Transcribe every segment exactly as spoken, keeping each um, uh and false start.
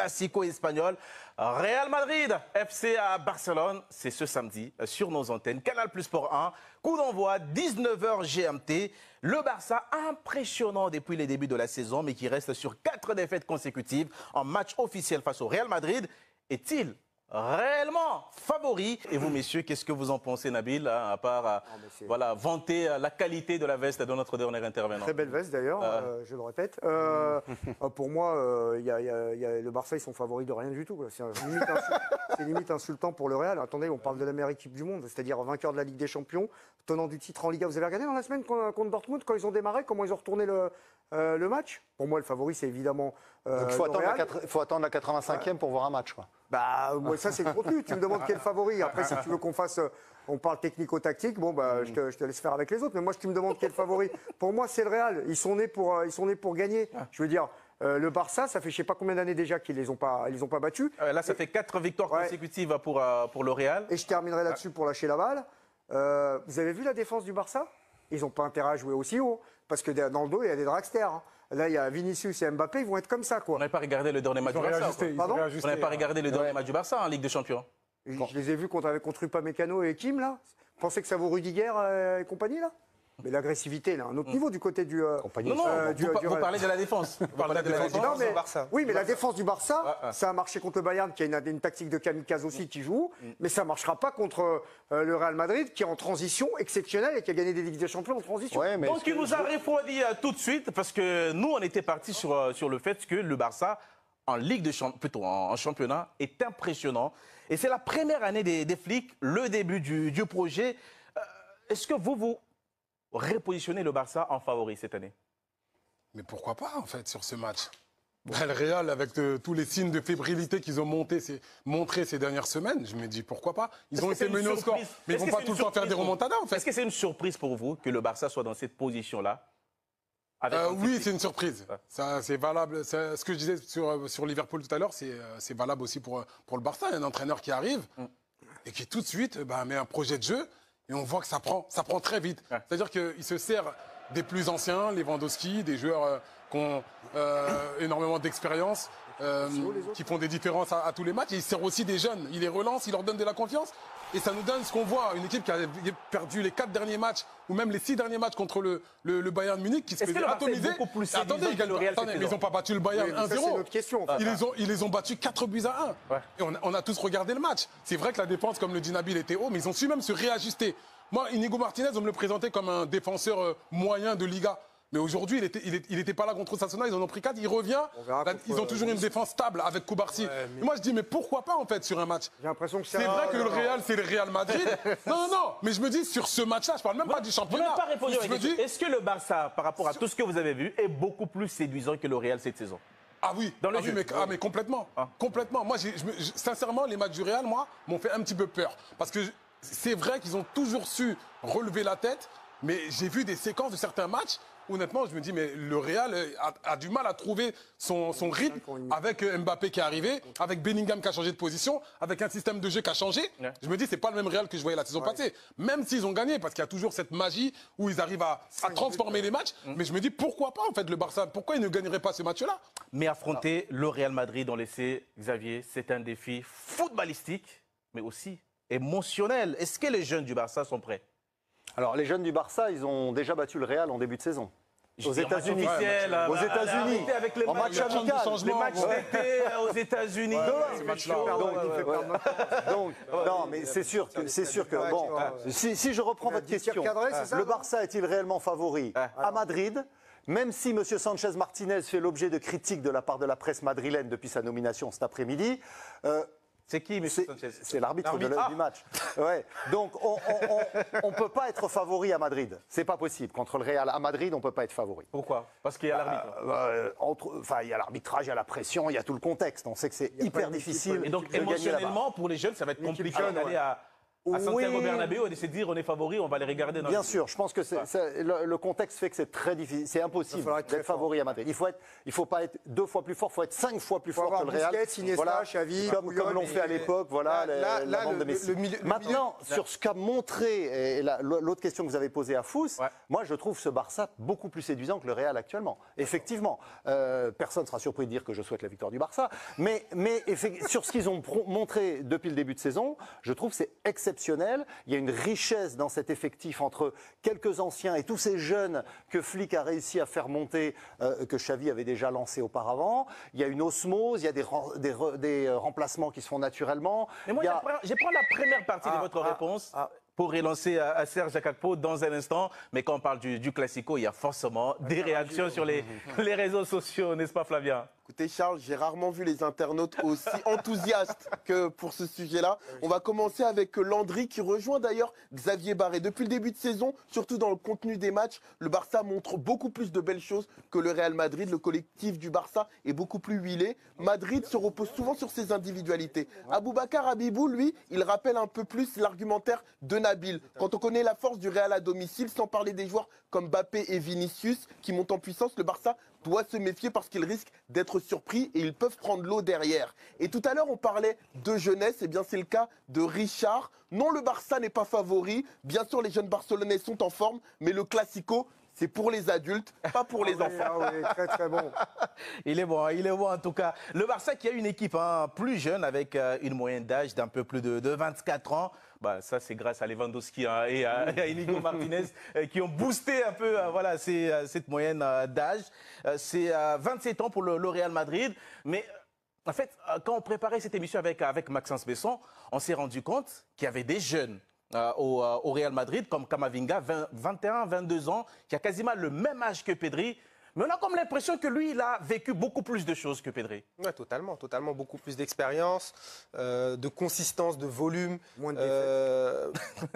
classico espagnol. Real Madrid, F C à Barcelone, c'est ce samedi sur nos antennes. Canal Plus Sport un, coup d'envoi dix-neuf heures G M T. Le Barça, impressionnant depuis les débuts de la saison, mais qui reste sur quatre défaites consécutives en match officiel face au Real Madrid. Est-il réellement favori? Et vous, messieurs, qu'est-ce que vous en pensez, Nabil, hein, à part euh, oh, voilà, vanter la qualité de la veste de notre dernier intervenant? Très belle veste, d'ailleurs, euh... euh, je le répète. Euh, pour moi, euh, y a, y a, y a, le Barça, ils sont favoris de rien du tout. C'est limite, insul... limite insultant pour le Real. Attendez, on parle de la meilleure équipe du monde, c'est-à-dire vainqueur de la Ligue des Champions, tenant du titre en Liga. Vous avez regardé dans la semaine contre Dortmund, quand ils ont démarré, comment ils ont retourné le, euh, le match? Pour moi, le favori, c'est évidemment euh, Donc, il faut, faut attendre la quatre-vingt-cinquième ouais. pour voir un match, quoi. Bah, moi, ça, c'est le contenu. Tu me demandes quel favori. Après, si tu veux qu'on fasse, on parle technico-tactique, bon, bah, je te, je te laisse faire avec les autres. Mais moi, si tu me demandes quel favori, pour moi, c'est le Real. Ils sont nés pour, ils sont nés pour gagner. Je veux dire, euh, le Barça, ça fait je sais pas combien d'années déjà qu'ils les ont pas, ils les ont pas battus. Euh, là, ça Et, fait quatre victoires ouais. consécutives pour, euh, pour le Real. Et je terminerai là-dessus pour lâcher la balle. Euh, vous avez vu la défense du Barça? Ils n'ont pas intérêt à jouer aussi haut. Parce que dans le dos, il y a des dragsters. Hein. Là, il y a Vinicius et Mbappé, ils vont être comme ça, quoi. On n'a pas regardé le dernier match du Barça. Pardon ? On n'a pas regardé le dernier match du Barça en Ligue des Champions. Je, je les ai vus contre, contre Upamecano et Kim, là. Vous pensez que ça vaut Rudiger euh, et compagnie, là? Mais l'agressivité, là, un autre niveau du côté du. Euh, non, non, euh, du, vous, du, vous parlez de la défense. Vous parlez de la défense non, mais, du Barça. Oui, mais la défense du Barça, ah, ah. ça a marché contre le Bayern, qui a une, une tactique de kamikaze aussi, qui joue, mm. mais ça ne marchera pas contre euh, le Real Madrid, qui est en transition exceptionnelle et qui a gagné des Ligues des Champions en transition. Ouais, donc, il nous a refroidi euh, tout de suite, parce que nous, on était partis sur, euh, sur le fait que le Barça, en Ligue de Champions, plutôt en, en championnat, est impressionnant. Et c'est la première année des, des flics, le début du, du projet. Euh, Est-ce que vous, vous repositionner le Barça en favori cette année? Mais pourquoi pas, en fait, sur ce match? Ben, le Real, avec de, tous les signes de fébrilité qu'ils ont monté, montré ces dernières semaines, je me dis pourquoi pas. Ils ont été menés au score, mais ils ne vont pas tout le temps faire des remontadas, en fait. Est-ce que c'est une surprise pour vous que le Barça soit dans cette position-là? euh, Oui, c'est une surprise. Ouais. Ça, c'est valable. Ce que je disais sur, sur Liverpool tout à l'heure, c'est valable aussi pour, pour le Barça. Il y a un entraîneur qui arrive mm. et qui, tout de suite, ben, met un projet de jeu. Et on voit que ça prend, ça prend très vite. Ouais. C'est-à-dire qu'il se sert des plus anciens, Lewandowski, des joueurs euh, qui ont euh, énormément d'expérience, euh, qui font des différences à, à tous les matchs. Et il sert aussi des jeunes. Il les relance, il leur donne de la confiance. Et ça nous donne ce qu'on voit. Une équipe qui a perdu les quatre derniers matchs, ou même les six derniers matchs contre le, le, le Bayern Munich, qui se faisait atomiser. Attendez, ils, Real, attendez mais ils n'ont pas battu le Bayern oui, un zéro. C'est notre question. Enfin. Ils, les ont, ils les ont battus quatre buts à un. Ouais. Et on a, on a tous regardé le match. C'est vrai que la défense, comme le dit Nabil, était haut, mais ils ont su même se réajuster. Moi, Inigo Martinez, on me le présentait comme un défenseur euh, moyen de Liga. Mais aujourd'hui, il n'était il il était pas là contre Sassuolo, ils en ont pris quatre, il revient. Là, ils ont toujours une défense stable avec Koubarsi. Ouais, mais... Moi, je dis, mais pourquoi pas, en fait, sur un match? J'ai l'impression que c'est... C'est vrai que le Real, c'est le Real Madrid. non, non, non, mais je me dis, sur ce match-là, je parle même vous, pas du championnat. Vous n'avez pas répondu à la question. Dis... Est-ce que le Barça, par rapport à tout ce que vous avez vu, est beaucoup plus séduisant que le Real cette saison? Ah oui, dans le ah jeu. Oui, mais, ah, mais complètement. Ah. Complètement. Moi, je, je, sincèrement, les matchs du Real, moi, m'ont fait un petit peu peur. Parce que c'est vrai qu'ils ont toujours su relever la tête, mais j'ai vu des séquences de certains matchs. Honnêtement, je me dis, mais le Real a, a du mal à trouver son, son rythme avec Mbappé qui est arrivé, avec Bellingham qui a changé de position, avec un système de jeu qui a changé. Ouais. Je me dis, c'est pas le même Real que je voyais la saison ouais. passée. Même s'ils ont gagné, parce qu'il y a toujours cette magie où ils arrivent à, à transformer les matchs. Mmh. Mais je me dis, pourquoi pas, en fait, le Barça? Pourquoi ils ne gagneraient pas ce match-là? Mais affronter le Real Madrid, on le sait, Xavier, c'est un défi footballistique, mais aussi émotionnel. Est-ce que les jeunes du Barça sont prêts? Alors, les jeunes du Barça, ils ont déjà battu le Real en début de saison. Aux États-Unis. Ouais, aux États-Unis. En match amical. Les matchs d'été aux États-Unis. Donc, non, mais c'est sûr que, c'est sûr que, bon, si, si je reprends votre question, le Barça est-il réellement favori à Madrid? Même si M. Sanchez Martinez fait l'objet de critiques de la part de la presse madrilène depuis sa nomination cet après-midi. Euh, C'est qui, M. Sanchez? C'est l'arbitre ah. du match. Ouais. Donc, on ne peut pas être favori à Madrid. C'est pas possible. Contre le Real à Madrid, on ne peut pas être favori. Pourquoi? Parce qu'il y a l'arbitre. Euh, euh, enfin, il y a l'arbitrage, il y a la pression, il y a tout le contexte. On sait que c'est hyper difficile. Et donc, émotionnellement, pour les jeunes, ça va être compliqué d'aller à... à Santiago Bernabéu et de se dire on est favori, on va les regarder dans Bien le... sûr, je pense que c'est, c'est, le, le contexte fait que c'est très difficile, c'est impossible d'être favori à Madrid. Il faut être, il faut pas être deux fois plus fort, il faut être cinq fois plus fort que le Real. Busquets, Iniesta, voilà, Xavi, comme, comme l'ont fait à l'époque, voilà, là, les, là, la là, bande le, de Messi. le milieu, Maintenant, le milieu... sur ce qu'a montré, et la, l'autre question que vous avez posée à Fous, ouais. moi je trouve ce Barça beaucoup plus séduisant que le Real actuellement. Effectivement, euh, personne ne sera surpris de dire que je souhaite la victoire du Barça, mais, mais sur ce qu'ils ont montré depuis le début de saison, je trouve que c'est exceptionnel. Il y a une richesse dans cet effectif entre quelques anciens et tous ces jeunes que Flick a réussi à faire monter, euh, que Xavi avait déjà lancé auparavant. Il y a une osmose, il y a des, des, des remplacements qui se font naturellement. Mais moi, il y a... je prends la première partie ah, de votre ah, réponse. Ah. Pour relancer à, à Serge Akakpo dans un instant. Mais quand on parle du, du Classico, il y a forcément des réactions sur les, les réseaux sociaux, n'est-ce pas Flavien? Écoutez Charles, j'ai rarement vu les internautes aussi enthousiastes que pour ce sujet-là. On va commencer avec Landry qui rejoint d'ailleurs Xavier Barré. Depuis le début de saison, surtout dans le contenu des matchs, le Barça montre beaucoup plus de belles choses que le Real Madrid. Le collectif du Barça est beaucoup plus huilé. Madrid se repose souvent sur ses individualités. Aboubacar Habibou, lui, il rappelle un peu plus l'argumentaire de Nabil. Quand on connaît la force du Real à domicile, sans parler des joueurs comme Mbappé et Vinicius qui montent en puissance, le Barça doit se méfier parce qu'ils risquent d'être surpris et ils peuvent prendre l'eau derrière. Et tout à l'heure, on parlait de jeunesse, et bien c'est le cas de Richard. Non, le Barça n'est pas favori. Bien sûr, les jeunes Barcelonais sont en forme, mais le Classico, c'est pour les adultes, pas pour les ah enfants. Oui, ah oui, très très bon. Il est bon, il est bon en tout cas. Le Barça qui a une équipe hein, plus jeune avec euh, une moyenne d'âge d'un peu plus de, de vingt-quatre ans. Bah, ça, c'est grâce à Lewandowski hein, et, à, et à Inigo Martinez euh, qui ont boosté un peu euh, voilà, ces, euh, cette moyenne euh, d'âge. Euh, c'est euh, vingt-sept ans pour le, le Real Madrid. Mais en fait, euh, quand on préparait cette émission avec, avec Maxence Besson, on s'est rendu compte qu'il y avait des jeunes euh, au, euh, au Real Madrid comme Camavinga, vingt et un, vingt-deux ans, qui a quasiment le même âge que Pedri. Mais on a comme l'impression que lui, il a vécu beaucoup plus de choses que Pedri. Oui, totalement, totalement. Beaucoup plus d'expérience, euh, de consistance, de volume. Moins de défaites. Euh...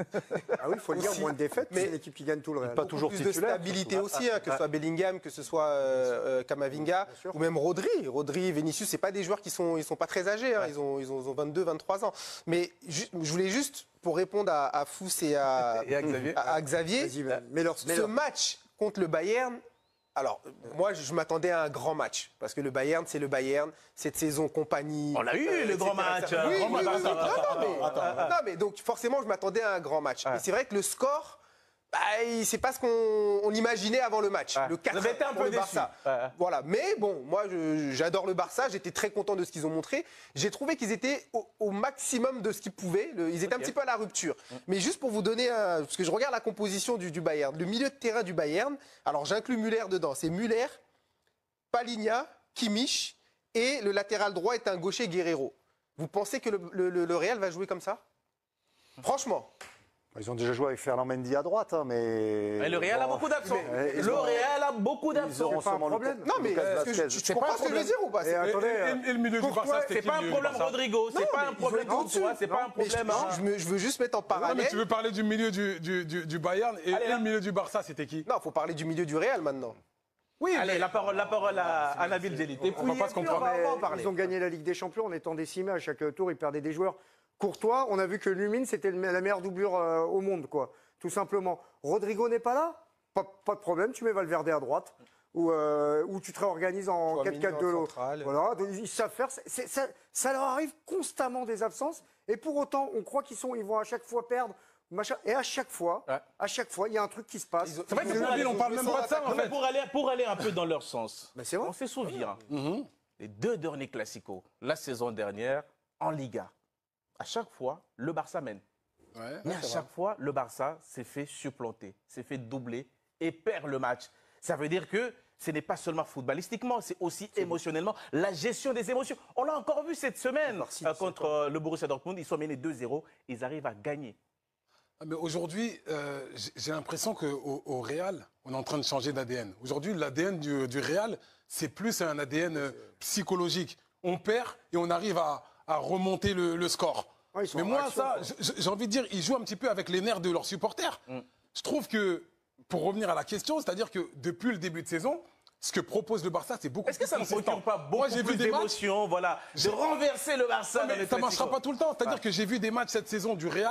ah oui, il faut le dire, moins de défaites, mais c'est l'équipe qui gagne tout le Real. Pas toujours plus de stabilité surtout. aussi, hein, que ce soit Bellingham, que ce soit euh, Camavinga, ou même Rodri. Rodri, Vinicius, c'est pas des joueurs qui sont, ils sont pas très âgés, hein, ouais. ils, ont, ils ont vingt-deux, vingt-trois ans. Mais je, je voulais juste, pour répondre à, à Fous et à, et à Xavier, à, à Xavier mais leur, mais ce leur... match contre le Bayern. Alors, moi, je m'attendais à un grand match, parce que le Bayern, c'est le Bayern, cette saison, compagnie... On l'a eu, euh, le grand match. Oui, oui, oui, attends, oui, attends, non, mais, attends, attends. non, mais donc, forcément, je m'attendais à un grand match. Ah. Et c'est vrai que le score, bah, c'est pas ce qu'on on imaginait avant le match. Ah. Le quatre Vous avez été un peu le déçu. Barça. Ah. Voilà, mais bon, moi, je, j'adore le Barça, j'étais très content de ce qu'ils ont montré. J'ai trouvé qu'ils étaient au, au maximum de ce qu'ils pouvaient. Le, ils étaient okay. un petit peu à la rupture. Mm. Mais juste pour vous donner un... Parce que je regarde la composition du, du Bayern. Le milieu de terrain du Bayern, alors j'inclus Müller dedans. C'est Müller, Palinha, Kimmich et le latéral droit est un gaucher Guerreiro. Vous pensez que le, le, le Real va jouer comme ça? Franchement. Ils ont déjà joué avec Ferland Mendy à droite, hein, mais... mais... le Real bon, a beaucoup d'absents. Le Real a beaucoup d'absents. C'est pas un problème. Non, mais je, je, tu comprends ce que je veux dire ou pas? Et, attendez, et, et le milieu du Barça, c'est pas un problème Rodrigo, c'est pas un problème pour toi, c'est pas un problème... Je veux juste mettre en parallèle... Non, mais tu veux parler du milieu du, du, du, du Bayern et, Allez, et le milieu du Barça, c'était qui? Non, il faut parler du milieu du Real maintenant. Oui, allez, la parole, la parole à, à Nabil Djellit. On va pas se comprendre. Ils ont gagné la Ligue des Champions en étant décimés à chaque tour. Ils perdaient des joueurs. Courtois, on a vu que Lumine, c'était la meilleure doublure euh, au monde, quoi. Tout simplement. Rodrigo n'est pas là, pas, pas de problème. Tu mets Valverde à droite ou, euh, ou tu te réorganises en quatre quatre deux. Voilà, ils savent faire. C'est, ça, ça leur arrive constamment des absences. Et pour autant, on croit qu'ils sont, ils vont à chaque fois perdre. Machin. Et à chaque fois, ouais. à chaque fois, il y a un truc qui se passe. C'est vrai que on parle même pas de ça, en fait. Pour aller, pour aller un peu dans leur sens, ben on se souvient, mm-hmm. les deux derniers classicos, la saison dernière, en Liga, à chaque fois, le Barça mène. Ouais, Mais à chaque vrai. fois, le Barça s'est fait supplanter, s'est fait doubler et perd le match. Ça veut dire que ce n'est pas seulement footballistiquement, c'est aussi c'est émotionnellement, bon. la gestion des émotions. On l'a encore vu cette semaine Merci, euh, contre euh, le Borussia Dortmund. Ils sont menés deux zéro, ils arrivent à gagner. Mais aujourd'hui, euh, j'ai l'impression qu'au au Real, on est en train de changer d'A D N. Aujourd'hui, l'A D N du, du Real, c'est plus un A D N euh, psychologique. On perd et on arrive à, à remonter le, le score. Ouais, Mais moi, réaction, ça, j'ai envie de dire, ils jouent un petit peu avec les nerfs de leurs supporters. Mm. Je trouve que, pour revenir à la question, c'est-à-dire que depuis le début de saison, ce que propose le Barça, c'est beaucoup plus consistant. Est-ce que ça ne procure pas beaucoup Moi, plus d'émotion, voilà, de renverser le Barça? Non, mais ça ne marchera pas tout le temps. C'est-à-dire ouais. que j'ai vu des matchs cette saison du Real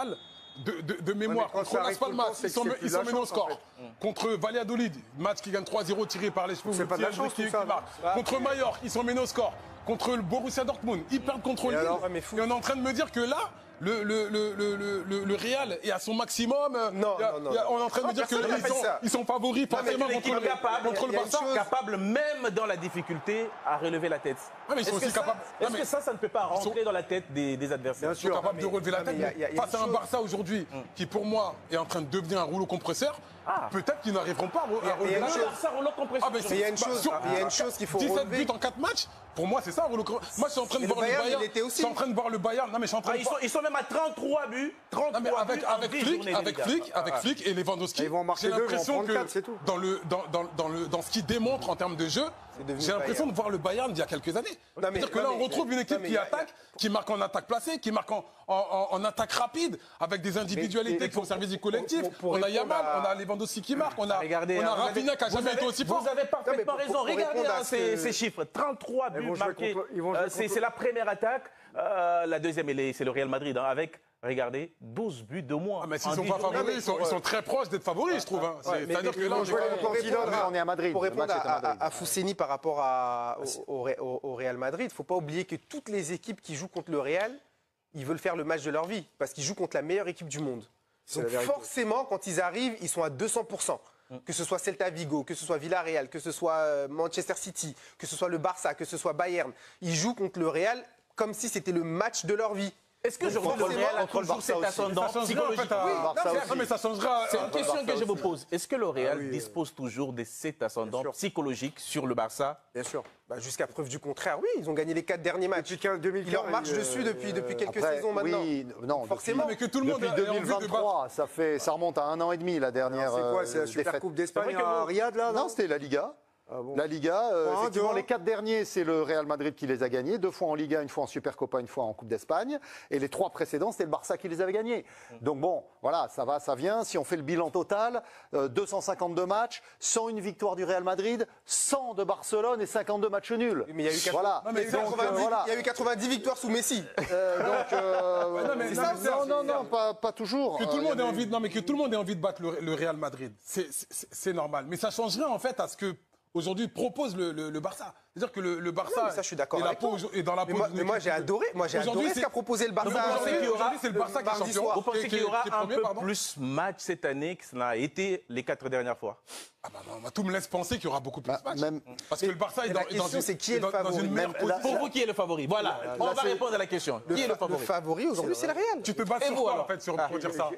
de, de, de mémoire, ouais, contre Las Palmas, ils sont, ils sont menés au score. En fait. Contre Valladolid, match qui gagne trois zéro tiré par les cheveux. C'est pas de la chance, qui, tout ça. Qui contre Mallorca, ils sont menés au score. Contre le Borussia Dortmund, ils perdent contre Lille. Et on est en train de me dire que là, le, le, le, le, le, le Real est à son maximum. Non, a, non, non, a, on est en train de me dire qu'ils sont, ils sont favoris forcément contre, capable, contre le Barça. Capable, même dans la difficulté, à relever la tête. Ouais, mais ils sont aussi capables. Est-ce que ça, ça ne peut pas rentrer sont... dans la tête des, des adversaires? Ils sont capables de relever la tête. Y a, y a, y a face à un Barça aujourd'hui hum. qui, pour moi, est en train de devenir un rouleau compresseur. Ah. Peut-être qu'ils n'arriveront pas à relever la tête. Barça rouleau compresseur. Ah, il y a une chose, il y a une chose qu'il faut dix-sept relever. buts en quatre matchs. Pour moi, c'est ça, un rouleau compresseur. Moi, je suis en train de voir le Bayern. Je suis en train de voir le Bayern. Non, mais je suis en train de ils sont même à trente-trois buts. trente-trois buts avec avec Flick, avec Flick, avec Flick et Lewandowski. J'ai l'impression que dans le dans dans dans le dans ce qu'ils démontrent en termes de jeu, j'ai l'impression de voir le Bayern d'il y a quelques années. C'est-à-dire que là, on retrouve une équipe qui attaque, qui marque en attaque placée, qui marque en, en, en attaque rapide, avec des individualités qui font service du collectif. On a Yamal, on a Lewandowski qui marque, on a, on a Rafinha qui n'a jamais été aussi fort. Vous avez parfaitement raison. Regardez ces chiffres. trente-trois buts marqués. C'est la première attaque. La deuxième, c'est le Real Madrid, avec... Regardez, douze buts de moins. Ah, mais s'ils ne sont pas favoris, ils sont, ils sont très proches d'être favoris, je trouve. Hein. Ouais, C'est-à-dire que là, on, on, on est à Madrid. Pour répondre à, à, à Fousseni par rapport à, au, au, au Real Madrid, il ne faut pas oublier que toutes les équipes qui jouent contre le Real, ils veulent faire le match de leur vie, parce qu'ils jouent contre la meilleure équipe du monde. Donc forcément, quand ils arrivent, ils sont à deux cents pour cent. Que ce soit Celta Vigo, que ce soit Villarreal, que ce soit Manchester City, que ce soit le Barça, que ce soit Bayern, ils jouent contre le Real comme si c'était le match de leur vie. Est-ce que je vois le Real a toujours cet ascendant psychologique? Oui, mais ça changera. C'est une question que je vous pose. Est-ce que le Real ah oui, dispose toujours de cet ascendant psychologique sur le Barça? Bien sûr. Bah, jusqu'à preuve du contraire, oui. Ils ont gagné les quatre derniers matchs. Depuis deux mille quinze, ils leur marchent euh, dessus depuis, depuis quelques après, saisons maintenant. Oui, non, forcément. Depuis, mais que tout le monde depuis deux mille vingt-trois, ça, fait, ça remonte à un an et demi, la dernière. C'est quoi? C'est la Super Coupe d'Espagne à Riyad, là? Non, c'était la Liga. Ah bon. La Liga, euh, ah, effectivement, les quatre derniers, c'est le Real Madrid qui les a gagnés. Deux fois en Liga, une fois en Supercopa, une fois en Coupe d'Espagne. Et les trois précédents, c'était le Barça qui les avait gagnés. Donc bon, voilà, ça va, ça vient. Si on fait le bilan total, euh, deux cent cinquante-deux matchs, cent une victoire du Real Madrid, cent de Barcelone et cinquante-deux matchs nuls. Mais il y a eu, quatre... voilà. non, mais donc, quatre-vingt-dix, euh, voilà. Il y a eu quatre-vingt-dix victoires sous Messi. Euh, donc, euh, ouais, non, mais, non, ça, non, non, non, pas, pas toujours. Que tout le monde ait envie, non, mais que tout le monde ait envie de battre le, le Real Madrid, c'est normal. Mais ça changerait en fait à ce que aujourd'hui propose le, le, le Barça. C'est-à-dire que le, le Barça non, ça, je suis d'accord est, avec toi. est dans la peau. Mais moi, mais moi j'ai adoré, moi j'ai adoré ce qu'a proposé le Barça. Aujourd'hui, c'est le Barça qui est champion. Vous pensez qu'il y aura un peu plus match cette année que ça n'a été les quatre dernières fois? Ah bah, bah, tout me laisse penser qu'il y aura beaucoup plus de matchs. Même... Parce que le Barça est dans, est dans une, c'est qui est le favori. Dans une meilleure position. Pour vous, qui est le favori? Voilà, là, on là, va répondre à la question. Le qui est le favori? Le favori aujourd'hui, c'est le Real. Tu te bats sur quoi en fait pour dire ça?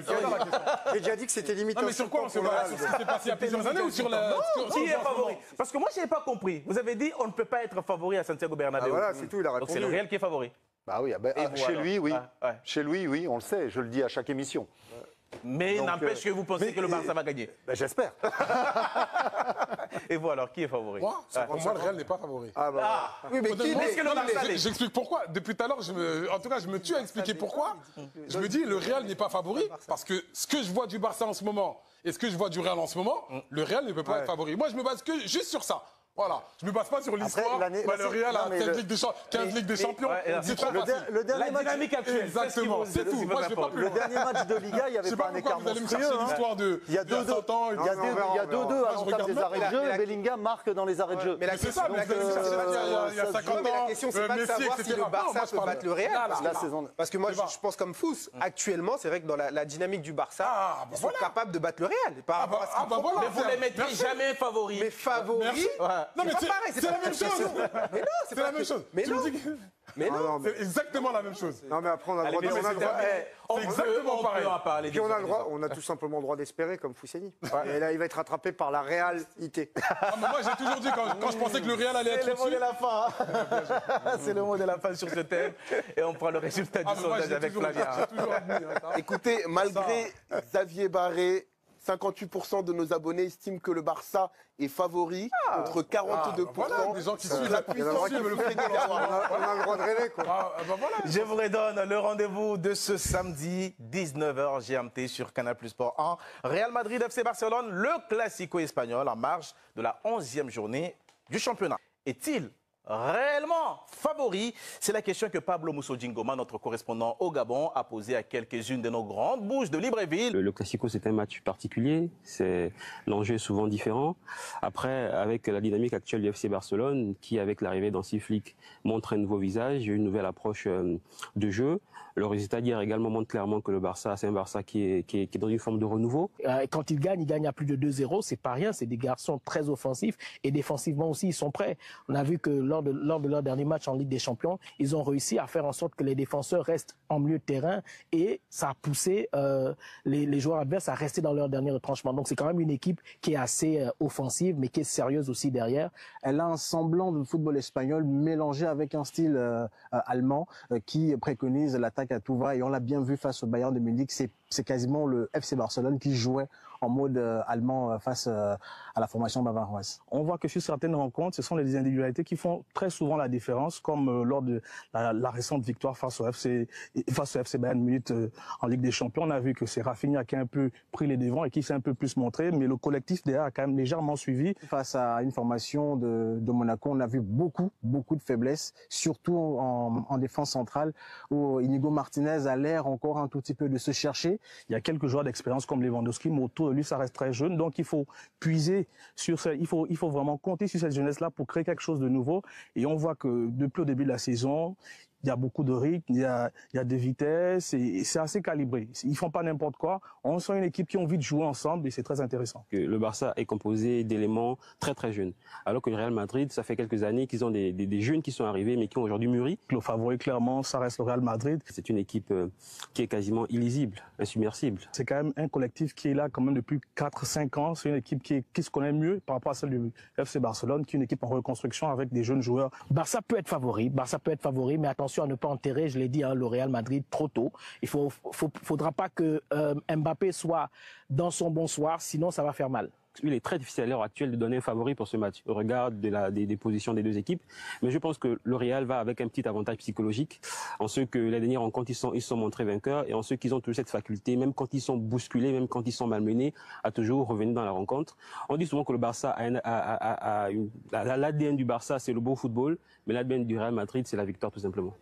J'ai déjà dit que c'était limite. Non mais sur quoi on se bat? Sur ce qui s'est passé il y a plusieurs années ou sur la... Qui est favori? Parce que moi, je n'avais pas compris. Vous avez dit on ne peut pas être favori à Santiago Bernabéu. Ah voilà, c'est tout, il a répondu. Donc c'est le Real qui est favori. Bah oui, bah, chez alors. lui, oui. Ah, ouais. Chez lui, oui, on le sait, je le dis à chaque émission. Mais n'empêche euh, que vous pensez mais, que le Barça va gagner. Ben j'espère. Et vous alors, qui est favori? Moi, ah, pour moi, le Real n'est pas favori. Ah bah. Ah, oui, mais qui est-ce que le Barça l'est? J'explique pourquoi. Depuis tout à l'heure, je me, en tout cas, je me tue à expliquer pourquoi. Je me dis, le Real n'est pas favori parce que ce que je vois du Barça en ce moment et ce que je vois du Real en ce moment, le Real ne peut pas ouais. être favori. Moi, je me base que juste sur ça. Voilà, je ne me base pas sur l'histoire. Bah, le Real a quinze Ligues des, quinze Ligues des Champions. C'est trop le, facile. Le dernier la match, dynamique actuelle. Exactement, c'est tout. Moi, je vais pas plus le dernier match de Liga, il n'y avait pas un écart monstrueux. Il y a deux deux. Il y a deux deux à l'entame des arrêts de jeu. Et Bellingham marque dans les arrêts de jeu. Mais la question, il y a cinquante ans. La question, c'est pas de savoir si le Barça peut battre le Real. Parce que moi, je pense comme Fous. Actuellement, c'est vrai que dans la dynamique du Barça, ils sont capables de battre le Real. Par rapport à ce qu'ils proposent. Mais vous les mettrez jamais favoris. Mais favoris. Non, mais c'est pareil. C'est la même chose. Mais non, c'est la même chose. Mais non. Mais non, c'est exactement la même chose. Non, mais après, on a le droit. Allez, on a le droit. C'est exactement pareil. Puis on a le droit. On a tout simplement le droit d'espérer, comme Fousseni. Et là, il va être rattrapé par la réalité. Moi, j'ai toujours dit quand je pensais que le Real allait être C'est le mot de la fin. C'est le mot de la fin sur ce thème. Et on prend le résultat du sondage avec Flavien. Écoutez, malgré Xavier Barré, cinquante-huit pour cent de nos abonnés estiment que le Barça est favori, ah, contre quarante-deux pour cent. Ah, voilà, des gens qui suivent la puissance. On a le droit de rêver, quoi. Ah, bah voilà. Je vous redonne le rendez-vous de ce samedi, dix-neuf heures G M T sur Canal Plus Sport un. Real Madrid F C Barcelone, le classico espagnol en marge de la onzième journée du championnat. Est-il réellement favori? C'est la question que Pablo Mousso-Djingoma, notre correspondant au Gabon, a posée à quelques-unes de nos grandes bouches de Libreville. Le, le Classico, c'est un match particulier, c'est l'enjeu est souvent différent. Après, avec la dynamique actuelle du F C Barcelone, qui avec l'arrivée d'Hansi Flick montre un nouveau visage, une nouvelle approche euh, de jeu. Le résultat d'hier également montre clairement que le Barça, c'est un Barça qui est, qui, est, qui est dans une forme de renouveau. Euh, quand ils gagnent, ils gagnent à plus de deux zéro, c'est pas rien, c'est des garçons très offensifs et défensivement aussi, ils sont prêts. On a vu que lors de, lors de leur dernier match en Ligue des Champions, ils ont réussi à faire en sorte que les défenseurs restent en milieu de terrain et ça a poussé euh, les, les joueurs adverses à rester dans leur dernier retranchement. Donc c'est quand même une équipe qui est assez euh, offensive, mais qui est sérieuse aussi derrière. Elle a un semblant de football espagnol mélangé avec un style euh, euh, allemand euh, qui préconise l'attaque à tout va, et on l'a bien vu face au Bayern de Munich, c'est c'est quasiment le F C Barcelone qui jouait en mode euh, allemand euh, face euh, à la formation bavaroise. On voit que sur certaines rencontres, ce sont les individualités qui font très souvent la différence, comme euh, lors de la, la récente victoire face au F C, face au F C Bayern Munich euh, en Ligue des Champions. On a vu que c'est Rafinha qui a un peu pris les devants et qui s'est un peu plus montré, mais le collectif derrière a quand même légèrement suivi. Face à une formation de, de Monaco, on a vu beaucoup, beaucoup de faiblesses, surtout en, en défense centrale, où Inigo Martinez a l'air encore un tout petit peu de se chercher. Il y a quelques joueurs d'expérience comme Lewandowski, mais autour de lui, ça reste très jeune. Donc, il faut puiser sur ce, il faut, il faut vraiment compter sur cette jeunesse-là pour créer quelque chose de nouveau. Et on voit que depuis le début de la saison, il y a beaucoup de rythme, il y a, il y a de vitesse et c'est assez calibré. Ils font pas n'importe quoi. On sent une équipe qui a envie de jouer ensemble et c'est très intéressant. Le Barça est composé d'éléments très très jeunes. Alors que le Real Madrid, ça fait quelques années qu'ils ont des, des, des jeunes qui sont arrivés mais qui ont aujourd'hui mûri. Le favori, clairement, ça reste le Real Madrid. C'est une équipe qui est quasiment illisible, insubmersible. C'est quand même un collectif qui est là quand même depuis quatre cinq ans. C'est une équipe qui, est, qui se connaît mieux par rapport à celle du F C Barcelone, qui est une équipe en reconstruction avec des jeunes joueurs. Barça peut être favori, Barça peut être favori, mais attention à ne pas enterrer, je l'ai dit, hein, le Real Madrid trop tôt. Il ne faut, faut, faudra pas que euh, Mbappé soit dans son bon soir, sinon ça va faire mal. Il est très difficile à l'heure actuelle de donner un favori pour ce match au regard de la, des, des positions des deux équipes. Mais je pense que le Real va avec un petit avantage psychologique en ce que les dernières rencontres, ils sont, ils sont montrés vainqueurs et en ce qu'ils ont toujours cette faculté, même quand ils sont bousculés, même quand ils sont malmenés, à toujours revenir dans la rencontre. On dit souvent que le Barça a, a, a, a une... l'A D N du Barça, c'est le beau football, mais l'A D N du Real Madrid, c'est la victoire tout simplement.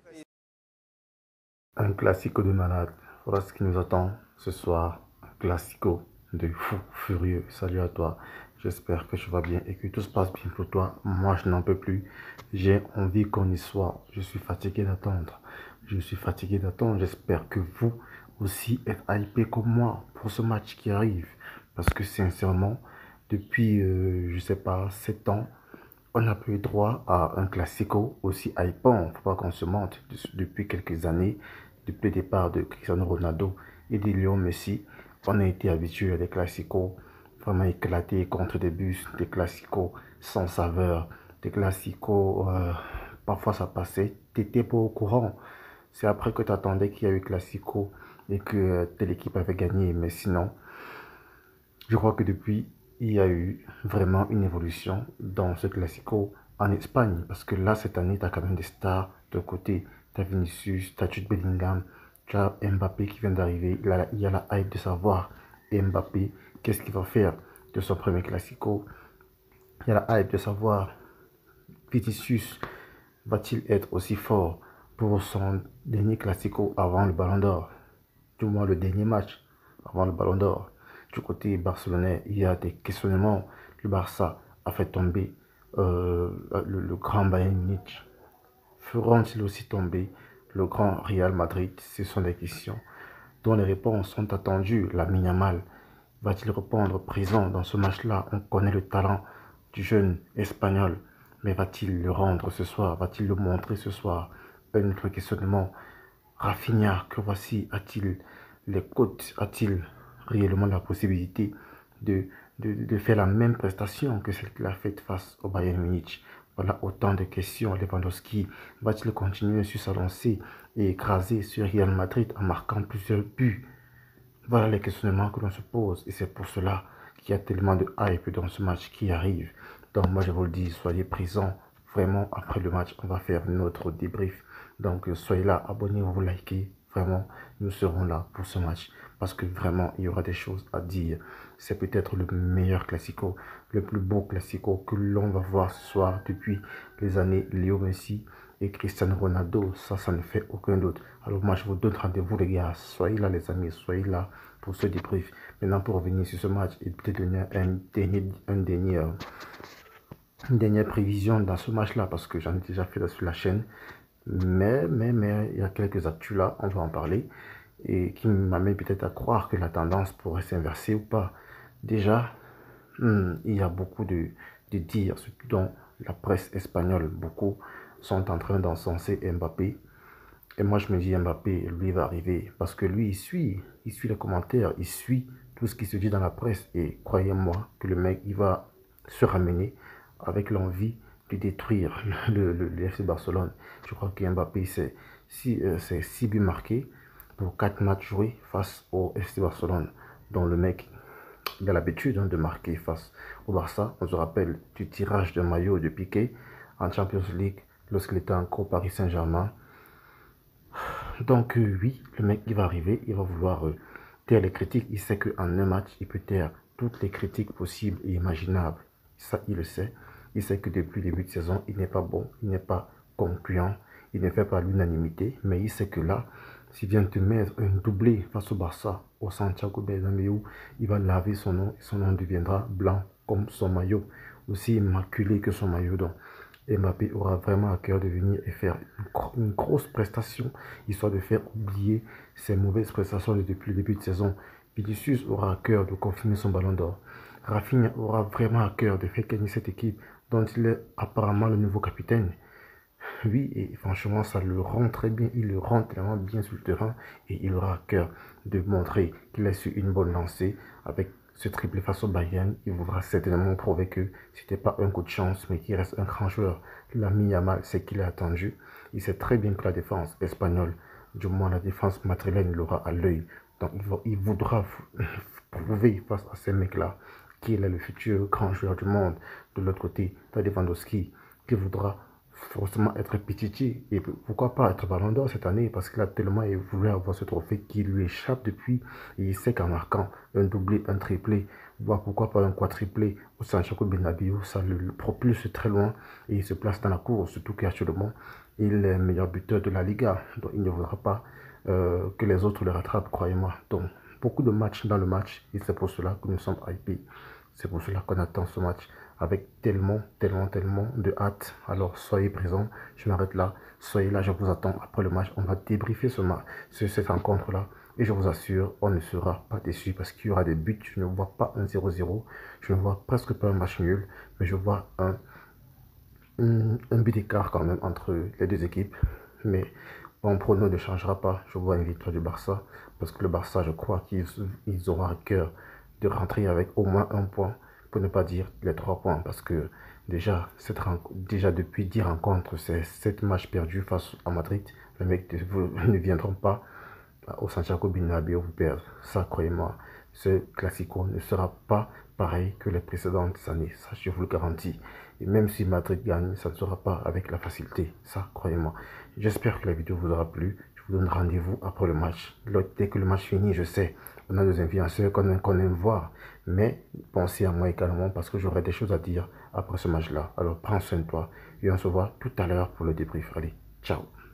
Un classico de malade. Voilà ce qui nous attend ce soir. Un classico de fou furieux. Salut à toi. J'espère que tu vas bien et que tout se passe bien pour toi. Moi, je n'en peux plus. J'ai envie qu'on y soit. Je suis fatigué d'attendre. Je suis fatigué d'attendre. J'espère que vous aussi êtes hypés comme moi pour ce match qui arrive. Parce que sincèrement, depuis, euh, je sais pas, sept ans, on n'a plus eu droit à un classico aussi hypant. Faut pas qu'on se mente. Depuis quelques années, depuis le départ de Cristiano Ronaldo et de Lionel Messi, on a été habitué à des classicos vraiment éclatés contre des bus, des classicos sans saveur, des classicos, euh, parfois ça passait, tu n'étais pas au courant. C'est après que tu attendais qu'il y a eu classico et que euh, telle équipe avait gagné. Mais sinon, je crois que depuis, il y a eu vraiment une évolution dans ce classico en Espagne. Parce que là, cette année, tu as quand même des stars de côté. Tu as Vinicius, tu as Jude Bellingham, tu as Mbappé qui vient d'arriver. Il, il y a la hype de savoir Mbappé, qu'est-ce qu'il va faire de son premier classico. Il y a la hype de savoir Vinicius va-t-il être aussi fort pour son dernier classico avant le Ballon d'Or. Du moins le dernier match avant le Ballon d'Or. Du côté barcelonais, il y a des questionnements. Le Barça a fait tomber euh, le, le grand Bayern Munich. Feront-ils aussi tomber le grand Real Madrid? Ce sont des questions dont les réponses sont attendues. Lamine Yamal va-t-il répondre présent dans ce match-là? On connaît le talent du jeune espagnol, mais va-t-il le rendre ce soir? Va-t-il le montrer ce soir? Un autre questionnement. Rafinha, que voici, a-t-il les côtes? A-t-il réellement la possibilité de, de, de faire la même prestation que celle qu'il a faite face au Bayern Munich? Voilà autant de questions. Lewandowski va-t-il continuer sur sa lancée et écraser sur Real Madrid en marquant plusieurs buts? Voilà les questionnements que l'on se pose et c'est pour cela qu'il y a tellement de hype dans ce match qui arrive. Donc moi je vous le dis, soyez présents. Vraiment, après le match, on va faire notre débrief. Donc soyez là, abonnez-vous, likez vraiment, nous serons là pour ce match. Parce que vraiment, il y aura des choses à dire. C'est peut-être le meilleur classico, le plus beau classico que l'on va voir ce soir depuis les années Léo Messi et Cristiano Ronaldo. Ça, ça ne fait aucun doute. Alors moi, je vous donne rendez-vous, les gars. Soyez là, les amis. Soyez là pour ce débrief. Maintenant, pour revenir sur ce match et peut-être donner un dernier, un dernier, euh, une dernière prévision dans ce match-là, parce que j'en ai déjà fait là sur la chaîne. Mais, mais, mais, il y a quelques actus là, on va en parler, et qui m'amènent peut-être à croire que la tendance pourrait s'inverser ou pas. Déjà, hmm, il y a beaucoup de, de dires, dont la presse espagnole, beaucoup sont en train d'encenser Mbappé. Et moi, je me dis, Mbappé, lui, va arriver, parce que lui, il suit, il suit les commentaires, il suit tout ce qui se dit dans la presse, et croyez-moi que le mec, il va se ramener avec l'envie de détruire le, le, le F C Barcelone. Je crois que Mbappé, c'est six euh, buts marqués pour quatre matchs joués face au F C Barcelone, dont le mec il a l'habitude hein, de marquer face au Barça. On se rappelle du tirage de maillot de Piqué en Champions League lorsqu'il était encore au Paris Saint-Germain. Donc euh, oui, le mec il va arriver, il va vouloir euh, taire les critiques. Il sait qu'en un match, il peut taire toutes les critiques possibles et imaginables. Ça, il le sait. Il sait que depuis le début de saison, il n'est pas bon, il n'est pas concluant, il ne fait pas l'unanimité, mais il sait que là, s'il vient te mettre un doublé face au Barça, au Santiago Bernabéu, il va laver son nom et son nom deviendra blanc comme son maillot, aussi immaculé que son maillot. Donc, Mbappé aura vraiment à cœur de venir et faire une, une grosse prestation, histoire de faire oublier ses mauvaises prestations depuis le début de saison. Vinicius aura à cœur de confirmer son ballon d'or. Rafinha aura vraiment à cœur de faire gagner cette équipe dont il est apparemment le nouveau capitaine. Oui, et franchement, ça le rend très bien. Il le rend tellement bien sur le terrain et il aura à cœur de montrer qu'il a su une bonne lancée avec ce triplé face au Bayern. Il voudra certainement prouver que ce n'était pas un coup de chance, mais qu'il reste un grand joueur. Lamine Yamal, c'est qu'il a attendu. Il sait très bien que la défense espagnole, du moins la défense madrilène, l'aura à l'œil. Donc il, va, il voudra prouver face à ces mecs-là qu'il est le futur grand joueur du monde. De l'autre côté, tu as Lewandowski qui voudra forcément être Pichichi et pourquoi pas être Ballon d'Or cette année, parce qu'il a tellement voulu avoir ce trophée qui lui échappe depuis, et il sait qu'en marquant un doublé, un triplé, voire pourquoi pas un quadruplé au Santiago Bernabéu, ça le propulse très loin et il se place dans la course, surtout qu'actuellement il est meilleur buteur de la Liga, donc il ne voudra pas euh, que les autres le rattrapent, croyez-moi. Donc beaucoup de matchs dans le match et c'est pour cela que nous sommes hypés, c'est pour cela qu'on attend ce match avec tellement, tellement, tellement de hâte. Alors, soyez présents. Je m'arrête là. Soyez là, je vous attends. Après le match, on va débriefer ce match, cette rencontre-là. Et je vous assure, on ne sera pas déçu parce qu'il y aura des buts. Je ne vois pas un zéro zéro. Je ne vois presque pas un match nul. Mais je vois un, un, un but d'écart quand même entre les deux équipes. Mais mon prono ne changera pas. Je vois une victoire du Barça. Parce que le Barça, je crois qu'ils ils auront à cœur de rentrer avec au moins un point. Pour ne pas dire les trois points, parce que déjà, cette déjà depuis dix rencontres, c'est sept matchs perdus face à Madrid. Les mecs ne viendront pas au Santiago Bernabéu vous perdre. Ça, croyez-moi, ce classico ne sera pas pareil que les précédentes années. Ça, je vous le garantis. Et même si Madrid gagne, ça ne sera pas avec la facilité. Ça, croyez-moi. J'espère que la vidéo vous aura plu. Je vous donne rendez-vous après le match. Dès que le match finit, je sais, on a des influenceurs qu'on aime, qu'on aime voir. Mais pensez à moi également parce que j'aurai des choses à dire après ce match-là. Alors prends soin de toi et on se voit tout à l'heure pour le débrief. Allez, ciao.